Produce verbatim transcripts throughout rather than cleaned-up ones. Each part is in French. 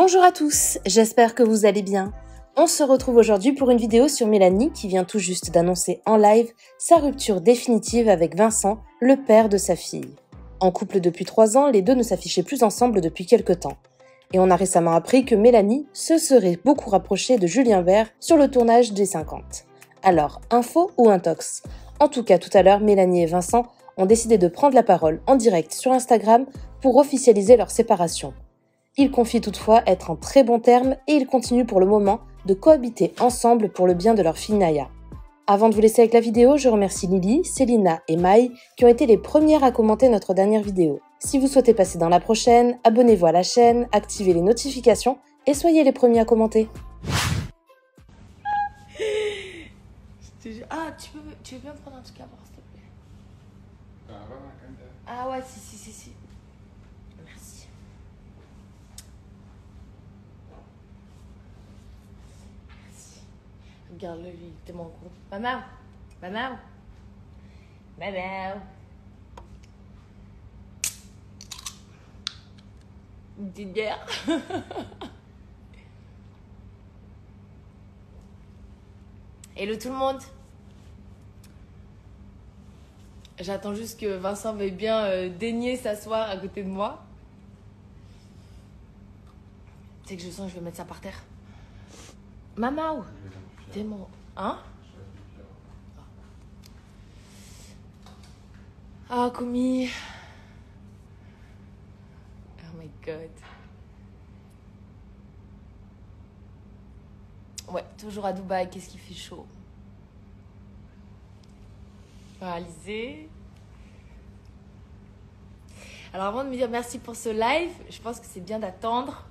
Bonjour à tous, j'espère que vous allez bien. On se retrouve aujourd'hui pour une vidéo sur Mélanie qui vient tout juste d'annoncer en live sa rupture définitive avec Vincent, le père de sa fille. En couple depuis trois ans, les deux ne s'affichaient plus ensemble depuis quelque temps. Et on a récemment appris que Mélanie se serait beaucoup rapprochée de Julien Bert sur le tournage des cinquante. Alors, info ou intox? En tout cas, tout à l'heure, Mélanie et Vincent ont décidé de prendre la parole en direct sur Instagram pour officialiser leur séparation. Ils confient toutefois être en très bons termes et ils continuent pour le moment de cohabiter ensemble pour le bien de leur fille Naya. Avant de vous laisser avec la vidéo, je remercie Lily, Célina et Maï qui ont été les premières à commenter notre dernière vidéo. Si vous souhaitez passer dans la prochaine, abonnez-vous à la chaîne, activez les notifications et soyez les premiers à commenter. Ah, tu peux, tu veux bien prendre un truc à boire, s'il te plaît? Ah ouais, si, si, si, si. Merci. Merci. Regarde-le, lui, il est tellement gros. Maman, maman, maman. Une petite bière. Hello tout le monde. J'attends juste que Vincent veuille bien euh, daigner s'asseoir à côté de moi. Tu sais que je sens que je vais mettre ça par terre. Maman, t'es mon... Hein? Ah, Koumi. Oh my god. Ouais, toujours à Dubaï, qu'est-ce qui fait chaud? Réalisé. Alors avant de me dire merci pour ce live, je pense que c'est bien d'attendre.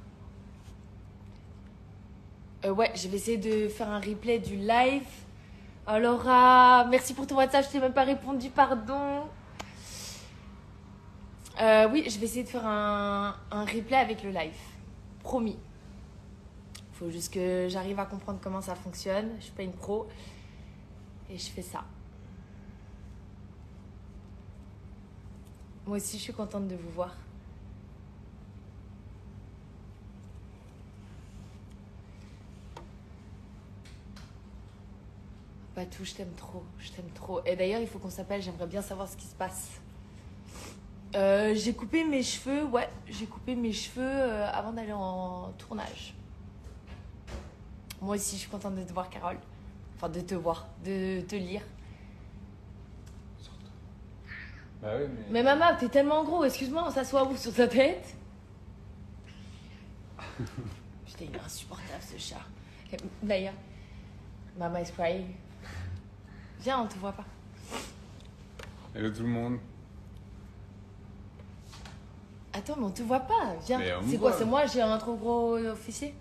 Euh, ouais, je vais essayer de faire un replay du live. Oh Laura, merci pour ton WhatsApp, je t'ai même pas répondu, pardon. Euh, oui, je vais essayer de faire un, un replay avec le live. Promis. Faut juste que j'arrive à comprendre comment ça fonctionne. Je suis pas une pro. Et je fais ça. Moi aussi, je suis contente de vous voir. Patou, je t'aime trop. Je t'aime trop. Et d'ailleurs, il faut qu'on s'appelle. J'aimerais bien savoir ce qui se passe. Euh, j'ai coupé mes cheveux. Ouais, j'ai coupé mes cheveux euh, avant d'aller en tournage. Moi aussi, je suis contente de te voir, Carole. Enfin, de te voir, de te lire. Bah oui, mais... Mais maman, t'es tellement gros, excuse-moi, on s'assoit où sur ta tête? Putain, il est insupportable ce chat. D'ailleurs, maman is crying. Viens, on te voit pas. Hello tout le monde. Attends, mais on te voit pas. Viens. C'est quoi, voit. c'est moi, j'ai un trop gros officier?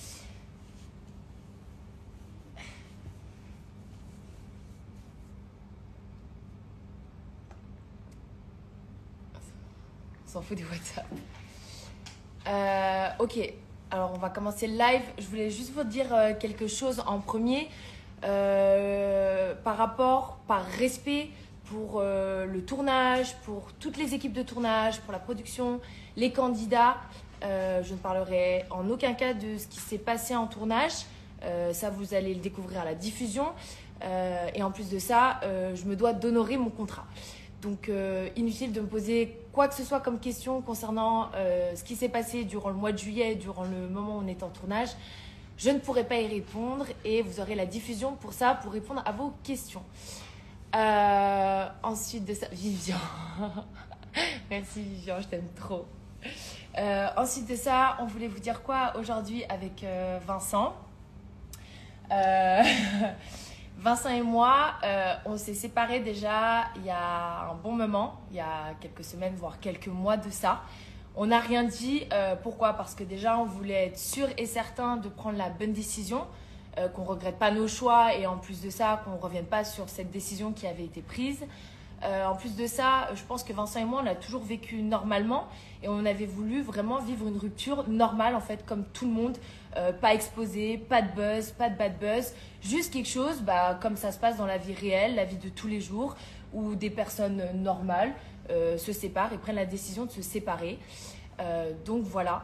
On s'en fout des WhatsApp. Euh, ok, alors on va commencer le live. Je voulais juste vous dire euh, quelque chose en premier. Euh, par rapport, par respect pour euh, le tournage, pour toutes les équipes de tournage, pour la production, les candidats. Euh, je ne parlerai en aucun cas de ce qui s'est passé en tournage. Euh, ça, vous allez le découvrir à la diffusion. Euh, et en plus de ça, euh, je me dois d'honorer mon contrat. Donc, euh, inutile de me poser quoi que ce soit comme question concernant euh, ce qui s'est passé durant le mois de juillet, durant le moment où on est en tournage. Je ne pourrai pas y répondre et vous aurez la diffusion pour ça, pour répondre à vos questions. Euh, ensuite de ça, Vivian. Merci Vivian, je t'aime trop. Euh, ensuite de ça, on voulait vous dire quoi aujourd'hui avec euh, Vincent. Euh... Vincent et moi, euh, on s'est séparés déjà il y a un bon moment, il y a quelques semaines, voire quelques mois de ça. On n'a rien dit. Euh, pourquoi? Parce que déjà, on voulait être sûr et certain de prendre la bonne décision, euh, qu'on ne regrette pas nos choix et en plus de ça, qu'on ne revienne pas sur cette décision qui avait été prise. Euh, en plus de ça, je pense que Vincent et moi, on a toujours vécu normalement et on avait voulu vraiment vivre une rupture normale, en fait, comme tout le monde. Euh, pas exposé, pas de buzz, pas de bad buzz. Juste quelque chose, bah, comme ça se passe dans la vie réelle, la vie de tous les jours, où des personnes normales euh, se séparent et prennent la décision de se séparer. Euh, donc voilà.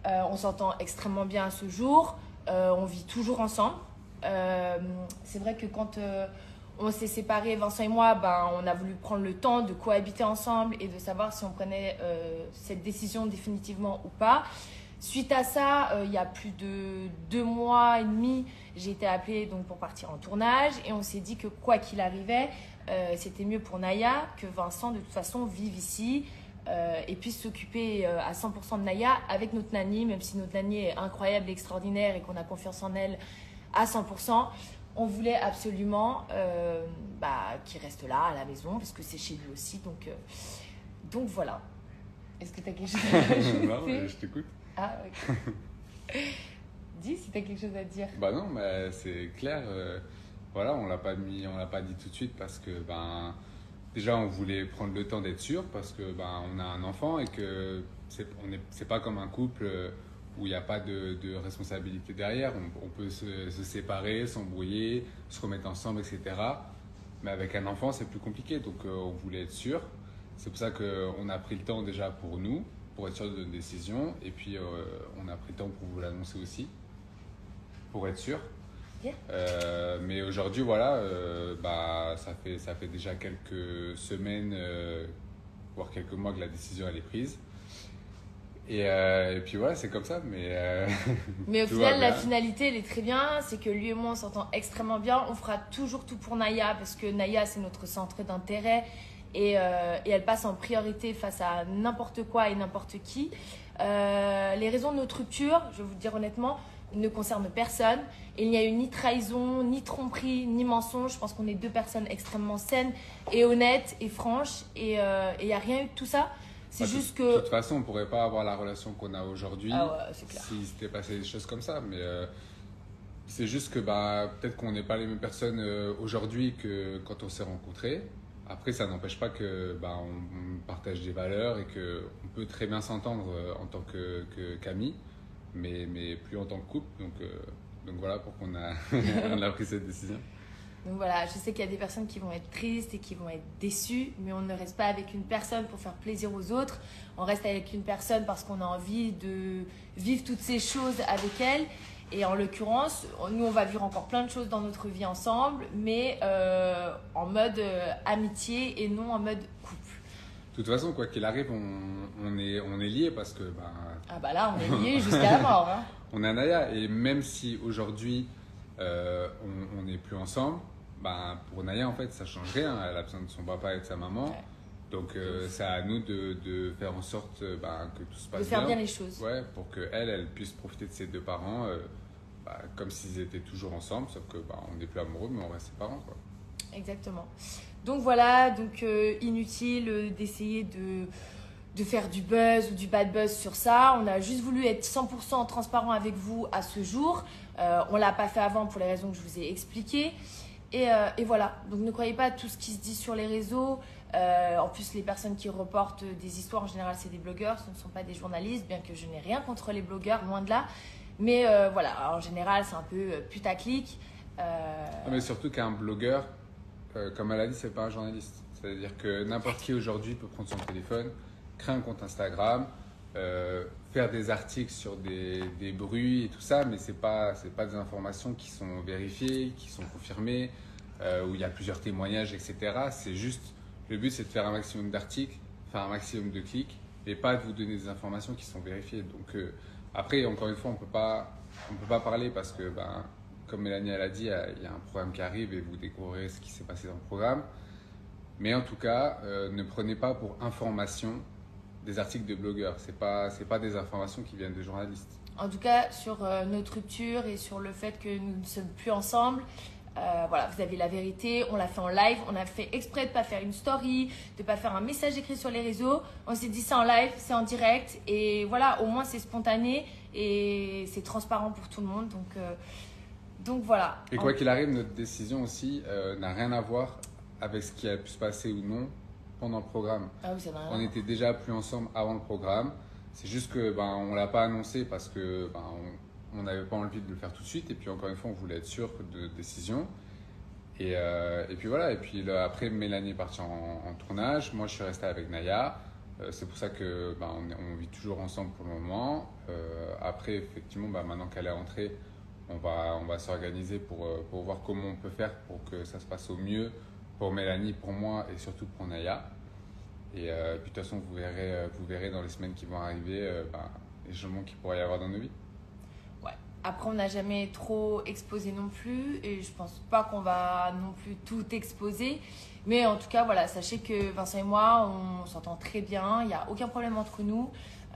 Euh, on s'entend extrêmement bien à ce jour. Euh, on vit toujours ensemble. Euh, c'est vrai que quand euh, on s'est séparés, Vincent et moi, ben, on a voulu prendre le temps de cohabiter ensemble et de savoir si on prenait euh, cette décision définitivement ou pas. Suite à ça, euh, il y a plus de deux mois et demi, j'ai été appelée donc, pour partir en tournage et on s'est dit que quoi qu'il arrivait, euh, c'était mieux pour Naya que Vincent de toute façon vive ici euh, et puisse s'occuper euh, à cent pour cent de Naya avec notre nanny, même si notre nanny est incroyable et extraordinaire et qu'on a confiance en elle à cent pour cent. On voulait absolument euh, bah, qu'il reste là à la maison parce que c'est chez lui aussi. Donc, euh, donc voilà. Est-ce que tu as quelque chose à rajouter? Non, mais je t'écoute. Ah, ok. Dis si tu as quelque chose à dire. Bah non, mais c'est clair. Euh, voilà, on l'a pas mis, on l'a pas dit tout de suite parce que ben déjà on voulait prendre le temps d'être sûr parce que ben on a un enfant et que c'est on est c'est pas comme un couple où il n'y a pas de, de responsabilité derrière. On, on peut se, se séparer, s'embrouiller, se remettre ensemble, et cetera. Mais avec un enfant, c'est plus compliqué. Donc euh, on voulait être sûr. C'est pour ça qu'on a pris le temps déjà pour nous, pour être sûr de notre décision. Et puis, euh, on a pris le temps pour vous l'annoncer aussi, pour être sûr. Yeah. Euh, mais aujourd'hui, voilà, euh, bah, ça fait, ça fait déjà quelques semaines, euh, voire quelques mois que la décision elle est prise. Et, euh, et puis voilà, c'est comme ça. Mais, euh, mais au final, la finalité, elle est très bien. C'est que lui et moi, on s'entend extrêmement bien. On fera toujours tout pour Naya parce que Naya, c'est notre centre d'intérêt. Et, euh, et elle passe en priorité face à n'importe quoi et n'importe qui. Euh, les raisons de notre rupture, je vais vous dire honnêtement, ne concernent personne. Il n'y a eu ni trahison, ni tromperie, ni mensonge. Je pense qu'on est deux personnes extrêmement saines et honnêtes et franches. Et il euh, n'y a rien eu de tout ça. C'est bah, juste de, que... De toute façon, on ne pourrait pas avoir la relation qu'on a aujourd'hui ah ouais, c'est clair. si c'était passé des choses comme ça. Mais euh, c'est juste que bah, peut-être qu'on n'est pas les mêmes personnes euh, aujourd'hui que quand on s'est rencontrés. Après, ça n'empêche pas que bah, on, on partage des valeurs et qu'on peut très bien s'entendre euh, en tant que, que, qu'amis, mais, mais plus en tant que couple. Donc, euh, donc voilà pourquoi on a, on a pris cette décision. Donc voilà, je sais qu'il y a des personnes qui vont être tristes et qui vont être déçues, mais on ne reste pas avec une personne pour faire plaisir aux autres. On reste avec une personne parce qu'on a envie de vivre toutes ces choses avec elle. Et en l'occurrence, nous, on va vivre encore plein de choses dans notre vie ensemble, mais euh, en mode euh, amitié et non en mode couple. De toute façon, quoi qu'il arrive, on, on, est, on est liés parce que... Bah, ah bah là, on est liés jusqu'à la mort. Hein. On a Naya, et même si aujourd'hui, euh, on n'est plus ensemble, bah, pour Naya, en fait, ça ne change rien. Elle a besoin de son papa et de sa maman. Ouais. Donc, euh, c'est à nous de, de faire en sorte bah, que tout se passe bien. De faire bien, bien les choses. Ouais, pour qu'elle, elle puisse profiter de ses deux parents euh, bah, comme s'ils étaient toujours ensemble, sauf que bah, on n'est plus amoureux, mais on reste ses parents, quoi. Exactement. Donc voilà, donc euh, inutile euh, d'essayer de, de faire du buzz ou du bad buzz sur ça. On a juste voulu être cent pour cent transparent avec vous à ce jour. Euh, on ne l'a pas fait avant pour les raisons que je vous ai expliquées. Et, euh, et voilà, donc ne croyez pas à tout ce qui se dit sur les réseaux. Euh, en plus, les personnes qui reportent des histoires, en général, c'est des blogueurs, ce ne sont pas des journalistes, bien que je n'ai rien contre les blogueurs, loin de là. Mais euh, voilà, en général, c'est un peu putaclic. Euh... Mais surtout qu'un blogueur, euh, comme elle a dit, c'est pas un journaliste. C'est-à-dire que n'importe qui aujourd'hui peut prendre son téléphone, créer un compte Instagram, euh, faire des articles sur des, des bruits et tout ça, mais c'est pas, c'est pas des informations qui sont vérifiées, qui sont confirmées, euh, où il y a plusieurs témoignages, et cetera. C'est juste, le but c'est de faire un maximum d'articles, faire un maximum de clics, et pas de vous donner des informations qui sont vérifiées. Donc euh, après, encore une fois, on peut pas, on peut pas parler parce que, ben, comme Mélanie elle a dit, il y a un programme qui arrive et vous découvrirez ce qui s'est passé dans le programme. Mais en tout cas, euh, ne prenez pas pour information des articles de blogueurs. Ce n'est pas, c'est pas des informations qui viennent de journalistes. En tout cas, sur euh, notre rupture et sur le fait que nous ne sommes plus ensemble, euh, voilà, vous avez la vérité. On l'a fait en live. On a fait exprès de ne pas faire une story, de ne pas faire un message écrit sur les réseaux. On s'est dit c'est en live, c'est en direct. Et voilà, au moins c'est spontané et c'est transparent pour tout le monde. Donc, euh, donc voilà. Et quoi qu'il arrive, notre décision aussi euh, n'a rien à voir avec ce qui a pu se passer ou non pendant le programme. Ah oui, ça n'a rien. On était déjà plus ensemble avant le programme. C'est juste que ben, on ne l'a pas annoncé parce que ben, on n'avait pas envie de le faire tout de suite. Et puis encore une fois, on voulait être sûr de notre décision. Et, euh, et puis voilà. Et puis là, après, Mélanie est partie en, en tournage. Moi, je suis resté avec Naya. Euh, c'est pour ça que bah, on, est- on vit toujours ensemble pour le moment. Euh, après, effectivement, bah, maintenant qu'elle est entrée, on va, on va s'organiser pour, euh, pour voir comment on peut faire pour que ça se passe au mieux pour Mélanie, pour moi et surtout pour Naya. Et euh, puis de toute façon, vous verrez, euh, vous verrez dans les semaines qui vont arriver euh, bah, les changements qu'il pourrait y avoir dans nos vies. Ouais. Après, on n'a jamais trop exposé non plus et je pense pas qu'on va non plus tout exposer. Mais en tout cas, voilà, sachez que Vincent et moi, on s'entend très bien. Il n'y a aucun problème entre nous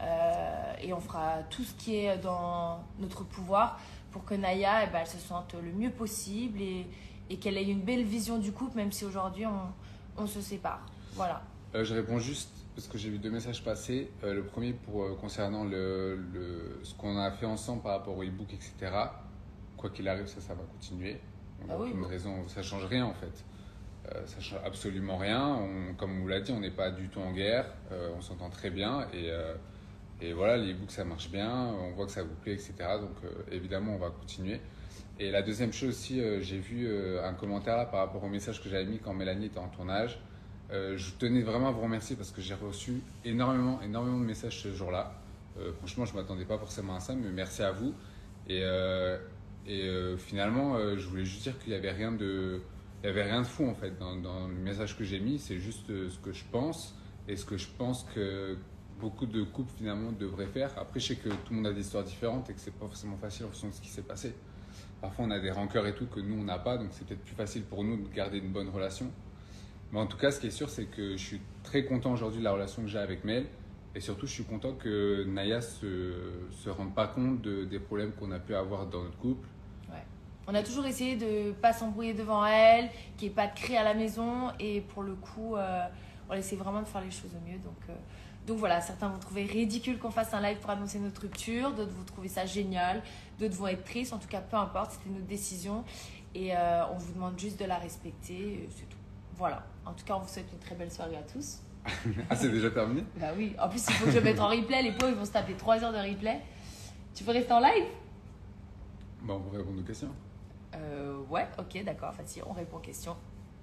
euh, et on fera tout ce qui est dans notre pouvoir pour que Naya, eh ben, elle se sente le mieux possible et, et qu'elle ait une belle vision du couple, même si aujourd'hui on, on se sépare. Voilà. Euh, je réponds juste parce que j'ai vu deux messages passer. Euh, le premier pour, euh, concernant le, le, ce qu'on a fait ensemble par rapport au e-book, et cetera. Quoi qu'il arrive, ça, ça va continuer. On n'a Ah oui, aucune bon. raison, ça ne change rien en fait. Euh, ça ne change absolument rien. On- comme on vous l'a dit, on n'est pas du tout en guerre. Euh, on s'entend très bien. Et, euh, et voilà, l'e-book, ça marche bien. On voit que ça vous plaît, et cetera. Donc euh, évidemment, on va continuer. Et la deuxième chose aussi, euh, j'ai vu euh, un commentaire là par rapport au message que j'avais mis quand Mélanie était en tournage. Euh, je tenais vraiment à vous remercier parce que j'ai reçu énormément, énormément de messages ce jour-là. Euh, franchement, je ne m'attendais pas forcément à ça, mais merci à vous. Et, euh, et euh, finalement, euh, je voulais juste dire qu'il n'y avait rien de, il y avait rien de fou en fait dans, dans le message que j'ai mis. C'est juste euh, ce que je pense et ce que je pense que beaucoup de couples finalement devraient faire. Après, je sais que tout le monde a des histoires différentes et que c'est pas forcément facile en fonction de ce qui s'est passé. Parfois, on a des rancœurs et tout que nous, on n'a pas, donc c'est peut-être plus facile pour nous de garder une bonne relation. Mais en tout cas, ce qui est sûr, c'est que je suis très content aujourd'hui de la relation que j'ai avec Mel. Et surtout, je suis content que Naya se, se rende pas compte de, des problèmes qu'on a pu avoir dans notre couple. Ouais. On a toujours essayé de ne pas s'embrouiller devant elle, qu'il n'y ait pas de cris à la maison. Et pour le coup, euh, on essaie vraiment de faire les choses au mieux. Donc, euh, donc voilà, certains vont trouver ridicule qu'on fasse un live pour annoncer notre rupture. D'autres vont trouver ça génial. D'autres vont être tristes. En tout cas, peu importe, c'était notre décision. Et euh, on vous demande juste de la respecter. C'est tout. Voilà. En tout cas, on vous souhaite une très belle soirée à tous. Ah, c'est déjà terminé? Bah oui. En plus, il faut que je mette en replay. Les pauvres, ils vont se taper trois heures de replay. Tu veux rester en live? Bon, on va répondre aux questions. Euh, ouais, ok, d'accord. Facile, on répond aux questions.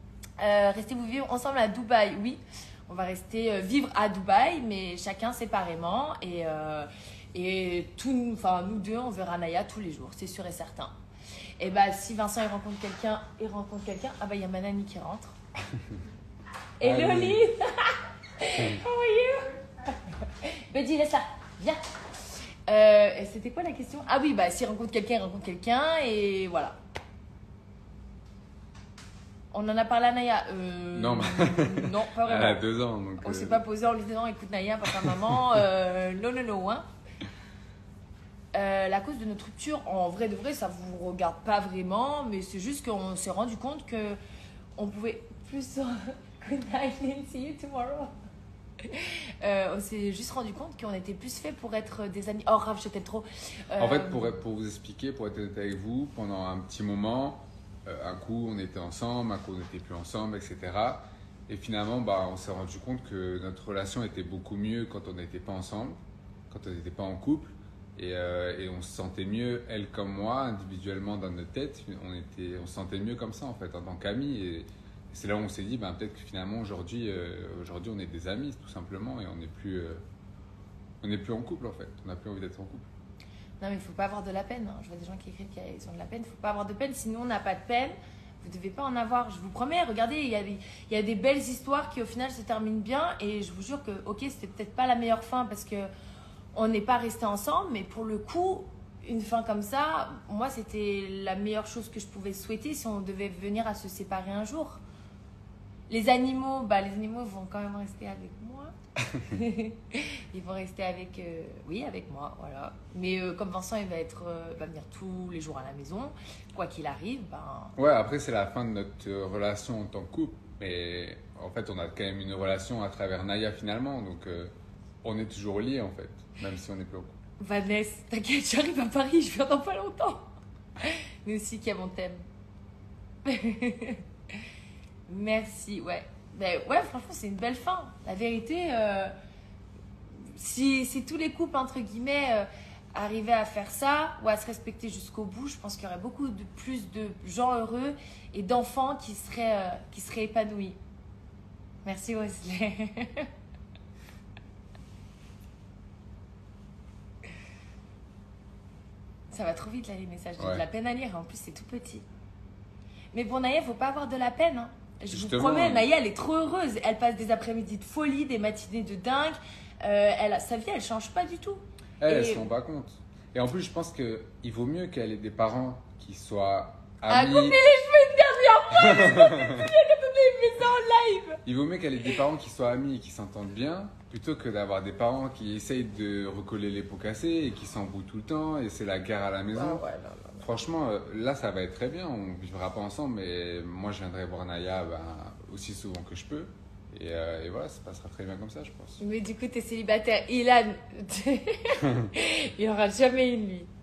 Euh, Restez-vous vivre ensemble à Dubaï? Oui, on va rester euh, vivre à Dubaï, mais chacun séparément. Et, euh, et tout, enfin, nous deux, on verra Naya tous les jours, c'est sûr et certain. Et bah, si Vincent il rencontre quelqu'un, il rencontre quelqu'un. Ah bah, il y a Manani qui rentre. Hello, Allez. Lynn. How are you? Betty, laisse là, viens. Euh, et c'était quoi la question? Ah oui, bah, s'il rencontre quelqu'un, il rencontre quelqu'un, et voilà. On en a parlé à Naya. Euh, Non, mais- non, pas Elle a vraiment. deux ans. Donc, On euh, s'est pas posé en lui disant écoute Naya, papa, maman, euh, non, non, non, hein. Euh, la cause de notre rupture, en vrai de vrai, ça vous regarde pas vraiment, mais c'est juste qu'on s'est rendu compte que on pouvait plus. Good night, Lynn, see you tomorrow. Euh, on s'est juste rendu compte qu'on était plus fait pour être des amis. Oh, Raph, je t'aime trop. Euh, En fait, pour, pour vous expliquer, pour être honnête avec vous, pendant un petit moment, euh, un coup on était ensemble, un coup on n'était plus ensemble, et cetera. Et finalement, bah, on s'est rendu compte que notre relation était beaucoup mieux quand on n'était pas ensemble, quand on n'était pas en couple. Et, euh, et on se sentait mieux, elle comme moi, individuellement dans notre tête. On, était, on se sentait mieux comme ça, en fait, en tant qu'amis. Et, et c'est là où on s'est dit, ben, peut-être que finalement, aujourd'hui, euh, aujourd'hui, on est des amis, tout simplement. Et on n'est plus, euh, on n'est plus en couple, en fait. On n'a plus envie d'être en couple. Non, mais il faut pas avoir de la peine. hein. Je vois des gens qui écrivent qu'ils ont de la peine. Il faut pas avoir de peine, sinon on n'a pas de peine. Vous devez pas en avoir. Je vous promets, regardez, il y a des, il y a des belles histoires qui au final se terminent bien. Et je vous jure que, ok, c'était peut-être pas la meilleure fin parce que on n'est pas restés ensemble, mais pour le coup, une fin comme ça, moi, c'était la meilleure chose que je pouvais souhaiter si on devait venir à se séparer un jour. Les animaux, bah, les animaux vont quand même rester avec moi. Ils vont rester avec, euh, oui, avec moi, voilà. Mais euh, comme Vincent, il va être, euh, va venir tous les jours à la maison, quoi qu'il arrive, ben. Ouais, après, c'est la fin de notre euh, relation en tant que couple. Mais en fait, on a quand même une relation à travers Naya, finalement. Donc, euh, on est toujours liés, en fait, même si on n'est plus en couple. Vanessa, t'inquiète, j'arrive à Paris, je viens dans pas longtemps. Nous aussi, qui avons thème. Merci, ouais. Ben, ouais, franchement, c'est une belle fin. La vérité, euh, si, si tous les couples, entre guillemets, euh, arrivaient à faire ça ou à se respecter jusqu'au bout, je pense qu'il y aurait beaucoup de plus de gens heureux et d'enfants qui seraient, euh, qui seraient épanouis. Merci, Wesley. Ça va trop vite là les messages. J'ai Ouais. de la peine à lire. En plus, c'est tout petit. Mais pour Naya, faut pas avoir de la peine. Hein. Je Justement. vous promets, Naya, elle est trop heureuse. Elle passe des après-midi de folie, des matinées de dingue. Euh, elle a, sa vie, elle change pas du tout. Elle, elle Et- se rend pas compte. Et en plus, je pense qu'il vaut mieux qu'elle ait des parents qui soient Ah, amis. coupez les cheveux une dernière fois. Elle fait ça en live. Il vaut mieux qu'elle ait des parents qui soient amis et qui s'entendent bien, plutôt que d'avoir des parents qui essayent de recoller les pots cassés et qui s'embrouillent tout le temps et c'est la guerre à la maison. Ah ouais, non, non. Franchement, euh, là, ça va être très bien. On vivra pas ensemble, mais moi, je viendrai voir Naya ben, aussi souvent que je peux. Et, euh, et voilà, ça passera très bien comme ça, je pense. Mais du coup, t'es célibataire. Ilan, il aura jamais une vie.